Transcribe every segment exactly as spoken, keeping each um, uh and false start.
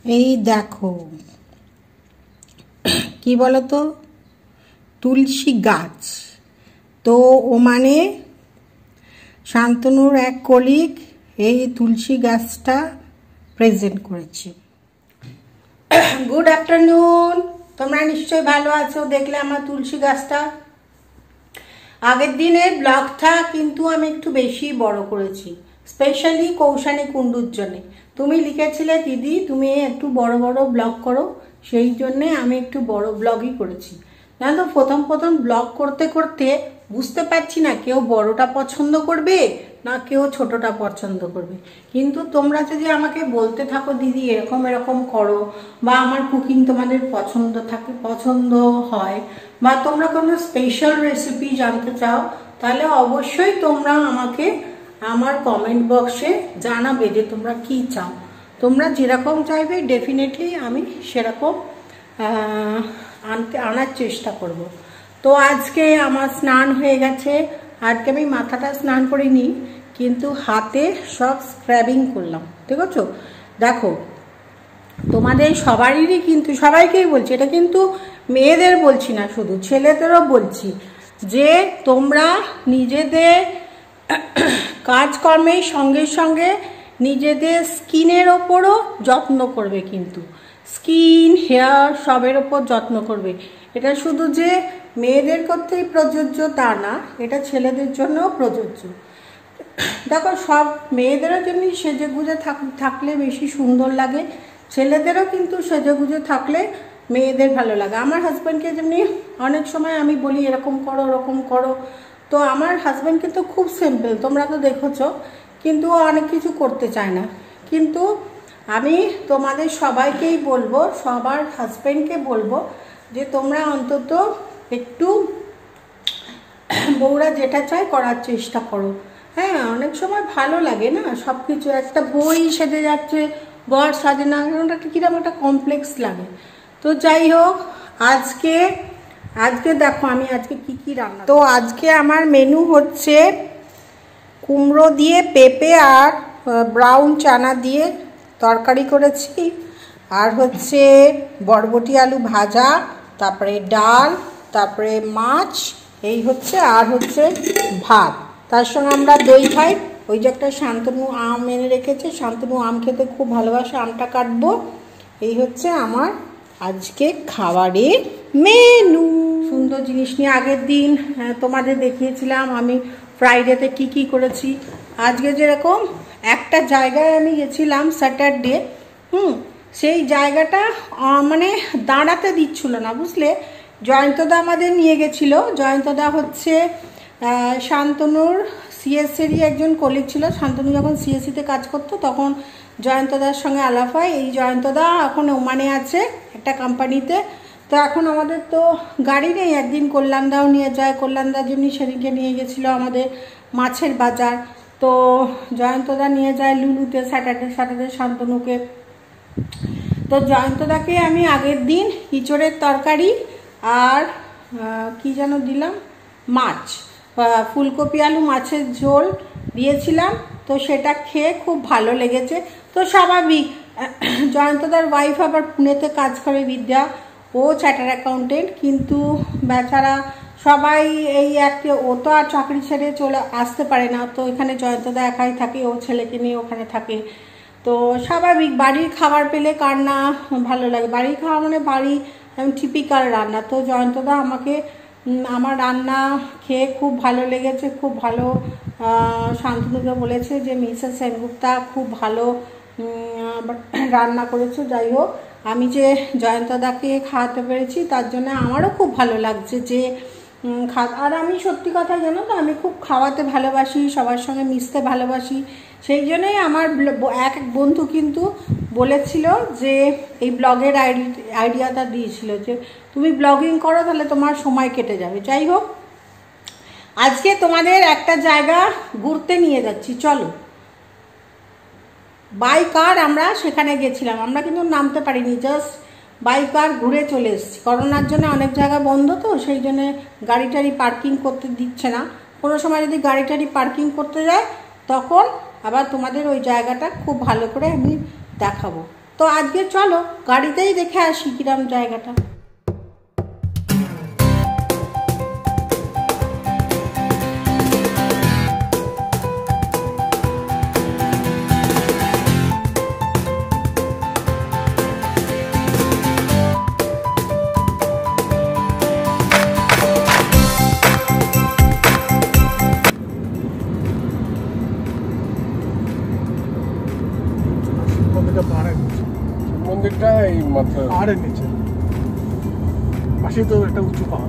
এই দেখো কি বলতো, তুলসী গাছ। তো ও মানে শান্তনুর এক কলিগ এই তুলসী গাছটা প্রেজেন্ট করেছে। গুড আফটারনুন, তোমরা নিশ্চয়ই ভালো আছো। দেখলে আমার তুলসী গাছটা, আগের দিনের ব্লগটা কিন্তু আমি একটু বেশি বড় করেছি, স্পেশালি কৌশানী কুণ্ডুর জন্যে। তুমি লিখেছিলে দিদি তুমি একটু বড় বড় ব্লগ করো, সেই জন্যে আমি একটু বড় ব্লগই করেছি। জানো তো, প্রথম প্রথম ব্লগ করতে করতে বুঝতে পারছি না কেউ বড়টা পছন্দ করবে না কেউ ছোটটা পছন্দ করবে। কিন্তু তোমরা যদি আমাকে বলতে থাকো দিদি এরকম এরকম করো, বা আমার কুকিং তোমাদের পছন্দ থাকে পছন্দ হয়, বা তোমরা কোনো স্পেশাল রেসিপি জানতে চাও, তাহলে অবশ্যই তোমরা আমাকে আমার কমেন্ট বক্সে জানাবে যে তোমরা কি চাও। তোমরা যেরকম চাইবে ডেফিনেটলি আমি সেরকম আনতে আনার চেষ্টা করব। তো আজকে আমার স্নান হয়ে গেছে। আজকে আমি মাথাটা স্নান করিনি, কিন্তু হাতে সব স্ক্রাবিং করলাম। ঠিক আছে, দেখো তোমাদের সবারই কিন্তু, সবাইকেই বলছি, এটা কিন্তু মেয়েদের বলছি না, শুধু ছেলেদেরও বলছি, যে তোমরা নিজেদের কাজকর্মের সঙ্গে সঙ্গে নিজেদের স্কিনের ওপরও যত্ন করবে। কিন্তু স্কিন হেয়ার সবের ওপর যত্ন করবে। এটা শুধু যে মেয়েদের করতেই প্রযোজ্য তা না, এটা ছেলেদের জন্যও প্রযোজ্য। দেখো সব মেয়েদেরও যেমনি সেজে গুজে থাকলে বেশি সুন্দর লাগে, ছেলেদেরও কিন্তু সেজে গুজে থাকলে মেয়েদের ভালো লাগে। আমার হাজব্যান্ডকে যেমনি অনেক সময় আমি বলি এরকম করো ওরকম করো, তো আমার হাজব্যান্ড কিন্তু খুব সিম্পল, তোমরা তো দেখেছো, কিন্তু অনেক কিছু করতে চায় না। কিন্তু আমি তোমাদের সবাইকেই বলবো, সবার হাজব্যান্ডকে বলবো যে তোমরা অন্তত একটু বউরা যেটা চায় করার চেষ্টা করো। হ্যাঁ, অনেক সময় ভালো লাগে না সব কিছু, একটা বই সেজে যাচ্ছে বর সাজে না, একটা কিরকম একটা কমপ্লেক্স লাগে। তো যাই হোক, আজকে আজকে দেখো আমি আজকে কি কি রান্না। তো আজকে আমার মেনু হচ্ছে কুমড়ো দিয়ে পেঁপে আর ব্রাউন চানা দিয়ে তরকারি করেছি, আর হচ্ছে বরবটি আলু ভাজা, তারপরে ডাল, তারপরে মাছ, এই হচ্ছে, আর হচ্ছে ভাত। তার সঙ্গে আমরা দই খাই। ওই যে একটা শান্তনু আম এনে রেখেছে, শান্তনু আম খেতে খুব ভালোবাসে, আমটা কাটবো। এই হচ্ছে আমার আজকে খাবারের মেনু। সুন্দর জিনিস নিয়ে আগের দিন তোমাদের দেখিয়েছিলাম আমি ফ্রাইডেতে কি কি করেছি। আজকে যেরকম একটা জায়গায় আমি গেছিলাম স্যাটারডে, হুম সেই জায়গাটা মানে দাঁড়াতে দিচ্ছিল না, বুঝলে। জয়ন্তদা আমাদের নিয়ে গেছিল। জয়ন্তদা হচ্ছে শান্তনুর সিএসসিরই একজন কলিগ ছিল। শান্তনু যখন সিএসসিতে কাজ করতো তখন জয়ন্তদার সঙ্গে আলাপ হয়। এই জয়ন্তদা এখন ওমানে আছে একটা কোম্পানিতে। তো এখন আমাদের তো গাড়ি নেই, একদিন কল্যাণদাও নিয়ে যায়। কল্যাণদা যেমনি সেদিনকে নিয়ে গেছিলো আমাদের মাছের বাজার, তো জয়ন্তদা নিয়ে যায় লুলুতে স্যাটারডে স্যাটারডে শান্তনুকে। তো জয়ন্তদাকে আমি আগের দিন ইঁচড়ের তরকারি আর কি যেন দিলাম, মাছ, ফুলকপি আলু মাছের ঝোল দিয়েছিলাম। তো সেটা খেয়ে খুব ভালো লেগেছে। তো স্বাভাবিক, জয়ন্তদার ওয়াইফ আবার পুনেতে কাজ করে, বিদ্যা, ও চার্টার অ্যাকাউন্টেন্ট, কিন্তু বেচারা সবাই এই একটা, ও তো আর চাকরি ছেড়ে চলে আসতে পারে না। তো এখানে জয়ন্তদা একাই থাকে, ও ছেলেকে নিয়ে ওখানে থাকে। তো স্বাভাবিক, বাড়ির খাবার পেলে কার না ভালো লাগে। বাড়ির খাবার মানে বাড়ি টিপিক্যাল রান্না। তো জয়ন্তদা আমাকে আমার রান্না খেয়ে খুব ভালো লেগেছে, খুব ভালো। শান্তনুকে বলেছে যে মিসেস সেনগুপ্তা খুব ভালো রান্না করেছো। যাই হোক, আমি যে জয়ন্তদাকে খাওয়াতে পেরেছি তার জন্য আমারও খুব ভালো লাগছে যে খা আর আমি সত্যি কথা জানো তো, আমি খুব খাওয়াতে ভালোবাসি, সবার সঙ্গে মিশতে ভালোবাসি। সেই জন্যই আমার এক এক বন্ধু কিন্তু বলেছিল যে এই ব্লগের আইডিয়াটা দিয়েছিল যে তুমি ব্লগিং করো তাহলে তোমার সময় কেটে যাবে। যাই হোক, আজকে তোমাদের একটা জায়গা ঘুরতে নিয়ে যাচ্ছি, চলো। বাই কার আমরা সেখানে গেছিলাম, আমরা কিন্তু নামতে পারিনি, জাস্ট বাই কার ঘুরে চলে এসেছি। করোনার জন্য অনেক জায়গা বন্ধ, তো সেই জন্য গাড়ি টাড়ি পার্কিং করতে দিচ্ছে না। কোনো সময় যদি গাড়ি টাড়ি পার্কিং করতে যায় তখন আবার তোমাদের ওই জায়গাটা খুব ভালো করে আমি দেখাবো। তো আজকে চলো গাড়িতেই দেখে আসি কিরম জায়গাটা। মন্দিরটা এই মাত্র পাহাড়ের নিচে, পাশে তো একটা উঁচু পাহাড়,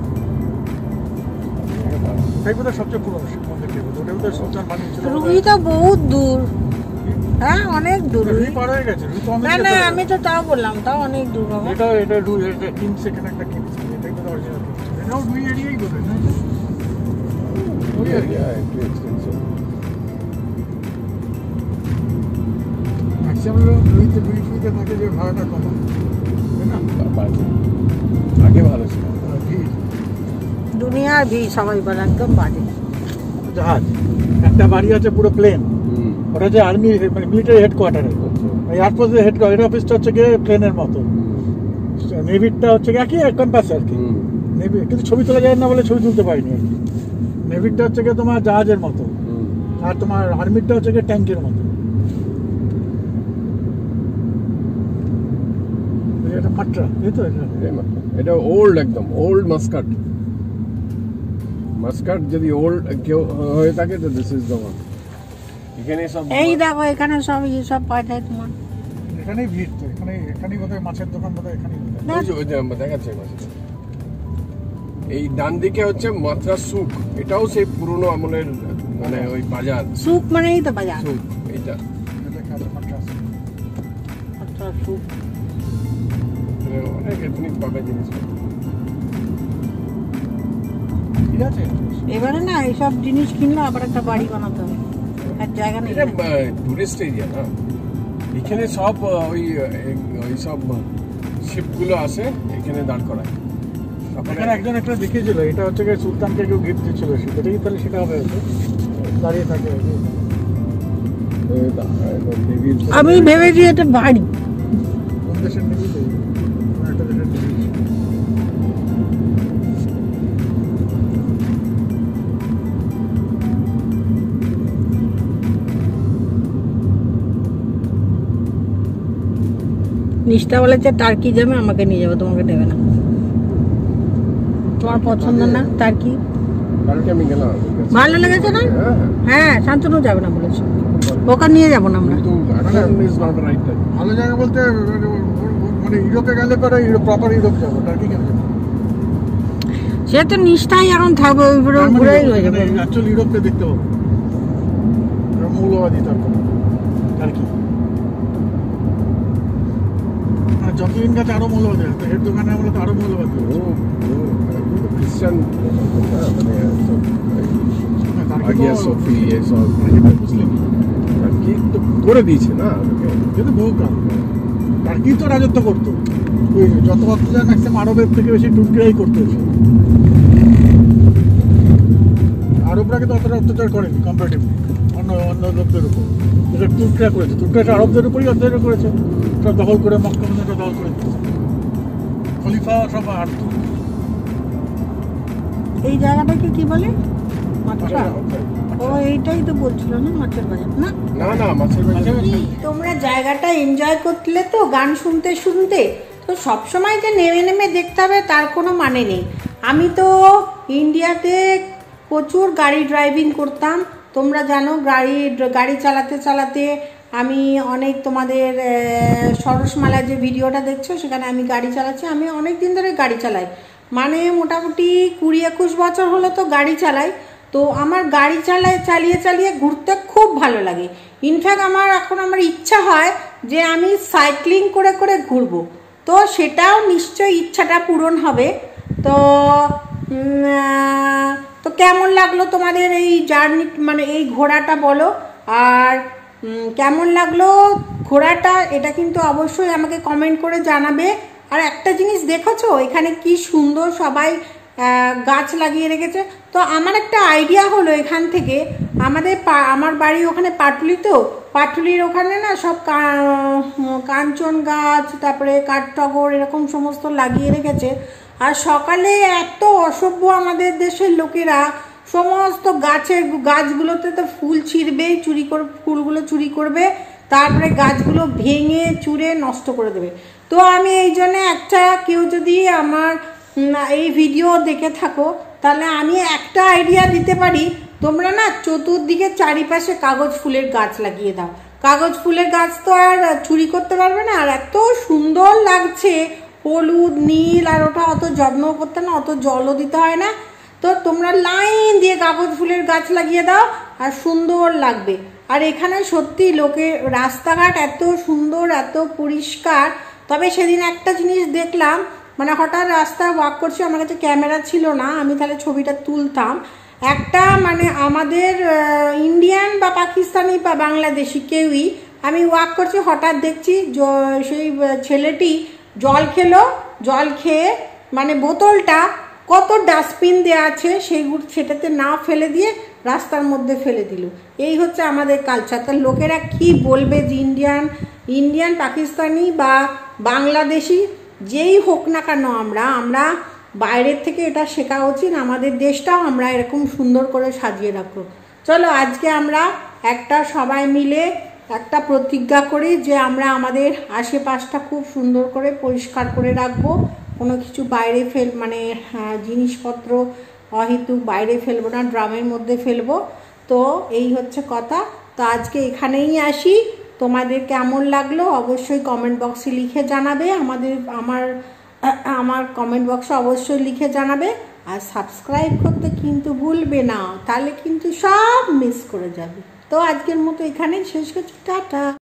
ওটাই বোধহয় সবচেয়ে পুরনো শিব মন্দির। ওটাই বোধহয় সুলতান বানিয়েছিল। রুই তো বহুত দূর, হ্যাঁ অনেক দূর। রুই পার হয়ে গেছে। রুই তো না না আমি তো তাও বললাম, তাও অনেক দূর বাবা। এটা এটা রুই, এটা কিংস, এখানে একটা কিংস, এটাই বোধহয় অরিজিনাল কিংস। এটাও রুই এরিয়াই বোধহয় না, ওই এরিয়া একটু এক্সপেন্সিভ। ম্যাক্সিমাম রুইতে রুই ফুইতে থাকে যে ভাড়াটা কম হয়, তাই না? আগে ভালো ছিল। ভিড়, দুনিয়ার ভিড় সবাই বলে একদম বাজে। জাহাজ, একটা বাড়ি আছে পুরো প্লেন, ওটা হচ্ছে আর্মি মানে মিলিটারি হেডকোয়ার্টারে। এয়ারফোর্সের হেডকোয়ার্টার অফিসটা হচ্ছে গিয়ে প্লেনের মতো, নেভিরটা হচ্ছে গিয়ে একই ক্যাম্পাস আর কি। নেভি কিন্তু ছবি তোলা যায় না বলে ছবি তুলতে পারিনি আর কি। নেভিরটা হচ্ছে গিয়ে তোমার জাহাজের মতো, আর তোমার আর্মিরটা হচ্ছে গিয়ে ট্যাঙ্কের মতো। এটা মাত্রা, এই তো এটা এটা ওল্ড, একদম ওল্ড মাস্কাট। মাস্কাট যদি ওল্ড কেউ হয়ে থাকে তো দিস ইজ দ্য ওয়ান। এখানে সব এই দেখো এখানে সব এই সব পাওয়া যায় তোমার। এখানেই ভিড় তো, এখানে এখানেই বোধহয় মাছের দোকান বোধহয় এখানেই। ওই যে ওই যে দেখাচ্ছে মাছের। এই ডান দিকে হচ্ছে মাত্রা সুক, এটাও সেই পুরনো আমলের মানে ওই বাজার। সুক মানেই তো বাজার। সুক এইটা এটা কাছে মাত্রা আছে। আচ্ছা সুক মানে অনেক এথনিক পাবে জিনিস। ঠিক আছে, এবারে না এইসব জিনিস কিনলে আবার একটা বাড়ি বানাতে হবে, আর জায়গা নেই। এটা টুরিস্ট এরিয়া না, এখানে সব ওই ওই সব শিপগুলো আসে এখানে দাঁড় করায়। এখানে একজন একটা দেখিয়েছিল, এটা হচ্ছে গিয়ে সুলতানকে কেউ গিফট দিচ্ছিল, সেটা কি তাহলে সেটা হবে হয়তো দাঁড়িয়ে থাকে। আমি ভেবেছি এটা বাড়ি। কোন দেশের নেভি? একটা দেশের নেভি। নিষ্ঠা বলেছে টার্কি যাবে, আমাকে নিয়ে যাবে, তোমাকে নেবে না। তোমার পছন্দ না টার্কি? আমি গেলাম, ভালো লেগেছে না? হ্যাঁ শান্তনু যাবে না বলেছে, ওকে নিয়ে যাবো না আমরা। ভালো জায়গা বলতে মানে ইউরোপে গেলে পরে ইউরোপ, প্রপার ইউরোপ যাবো, টার্কি কেন যাবো? সে তো নিষ্ঠাই এখন থাকবে, ওই ঘুরেই হয়ে যাবে। অ্যাকচুয়ালি ইউরোপকে দেখতে পাবো, মৌলবাদী তারপর টার্কি। যতদিন কাছে আরো মৌলবাদী আছে, এর দোকানে আমরা তো আরো মৌলবাদী খ্রিস্টান মুসলিম করে দিয়েছে না, কিন্তু বহু কাল টার্কি তো রাজত্ব করতো। ওই যত অত্যাচার ম্যাক্সিমাম আরবের থেকে বেশি তুর্কিরাই করতো। আরবরা কিন্তু অতটা অত্যাচার করেনি কম্পারেটিভলি অন্য অন্য লোকদের উপর, যেটা তুর্কিরা করেছে। তুর্কিরা আরবদের উপরই অত্যাচার করেছে, সব দখল করে মক্কা মদিনা দখল করে দিয়েছে, খলিফা সব। আর এই জায়গাটাকে কি বলে? মাত্রা। ও এইটাই তো বলছিল না মাছের বাজার না? না না মাছের বাজার। তোমরা জায়গাটা এনজয় করলে তো গান শুনতে শুনতে, তো সবসময় যে নেমে নেমে দেখতে হবে তার কোনো মানে নেই। আমি তো ইন্ডিয়াতে প্রচুর গাড়ি ড্রাইভিং করতাম, তোমরা জানো। গাড়ি গাড়ি চালাতে চালাতে আমি অনেক, তোমাদের সরসমালা যে ভিডিওটা দেখছো সেখানে আমি গাড়ি চালাচ্ছি। আমি অনেক দিন ধরে গাড়ি চালাই, মানে মোটামুটি কুড়ি একুশ বছর হলো তো গাড়ি চালাই। তো আমার গাড়ি চালায় চালিয়ে চালিয়ে ঘুরতে খুব ভালো লাগে। ইনফ্যাক্ট আমার এখন আমার ইচ্ছা হয় যে আমি সাইক্লিং করে করে ঘুরবো, তো সেটাও নিশ্চয়ই ইচ্ছাটা পূরণ হবে। তো তো কেমন লাগলো তোমাদের এই জার্নি, মানে এই ঘোরাটা বলো, আর কেমন লাগলো ঘোরাটা এটা কিন্তু অবশ্যই আমাকে কমেন্ট করে জানাবে। আর একটা জিনিস দেখেছো এখানে কি সুন্দর সবাই গাছ লাগিয়ে রেখেছে। তো আমার একটা আইডিয়া হলো এখান থেকে, আমাদের আমার বাড়ি ওখানে পাটুলি, তো পাটুলির ওখানে না সব কাঞ্চন গাছ, তারপরে কাঠটগর এরকম সমস্ত লাগিয়ে রেখেছে। আর সকালে এত অসভ্য আমাদের দেশের লোকেরা, সমস্ত গাছের গাছগুলোতে তো ফুল ছিঁড়বে, চুরি করে ফুলগুলো চুরি করবে, তারপরে গাছগুলো ভেঙে চুরে নষ্ট করে দেবে। তো আমি এই জন্য একটা, কেউ যদি আমার এই ভিডিও দেখে থাকো তাহলে আমি একটা আইডিয়া দিতে পারি, তোমরা না চতুর্দিকে চারিপাশে কাগজ ফুলের গাছ লাগিয়ে দাও। কাগজ ফুলের গাছ তো আর চুরি করতে পারবে না, আর এত সুন্দর লাগছে, হলুদ নীল, আর ওটা অত যত্নও করতে না, অত জলও দিতে হয় না। তো তোমরা লাইন দিয়ে কাগজ ফুলের গাছ লাগিয়ে দাও আর সুন্দর লাগবে। আর এখানে সত্যি লোকের রাস্তাঘাট এত সুন্দর, এত পরিষ্কার। তবে সেদিন একটা জিনিস দেখলাম, মানে হঠাৎ রাস্তায় ওয়াক করছি, আমার কাছে ক্যামেরা ছিল না, আমি তাহলে ছবিটা তুলতাম। একটা মানে আমাদের ইন্ডিয়ান বা পাকিস্তানি বা বাংলাদেশি কেউই, আমি ওয়াক করছি, হঠাৎ দেখছি সেই ছেলেটি জল খেলো, জল খেয়ে মানে বোতলটা কত ডাস্টবিন দেওয়া আছে সেইগুলো সেটাতে না ফেলে দিয়ে রাস্তার মধ্যে ফেলে দিল। এই হচ্ছে আমাদের কালচার। তা লোকেরা কি বলবে যে ইন্ডিয়ান ইন্ডিয়ান পাকিস্তানি বা বাংলাদেশি যেই হোক না কেন, আমরা আমরা বাইরের থেকে এটা শেখা উচিত, আমাদের দেশটাও আমরা এরকম সুন্দর করে সাজিয়ে রাখবো। চলো আজকে আমরা একটা সবাই মিলে একটা প্রতিজ্ঞা করি যে আমরা আমাদের আশেপাশটা খুব সুন্দর করে পরিষ্কার করে রাখবো, কোনো কিছু বাইরে ফেল মানে জিনিসপত্র অহেতুক বাইরে ফেলবো না, ড্রামের মধ্যে ফেলবো। তো এই হচ্ছে কথা। তো আজকে এখানেই আসি, তোমাদের কেমন লাগলো অবশ্যই কমেন্ট বক্সে লিখে জানাবে, আমাদের আমার আমার কমেন্ট বক্সে অবশ্যই লিখে জানাবে। আর সাবস্ক্রাইব করতে কিন্তু ভুলবে না, তাহলে কিন্তু সব মিস করে যাবে। তো আজকের মতো এখানেই শেষ করছি, টাটা।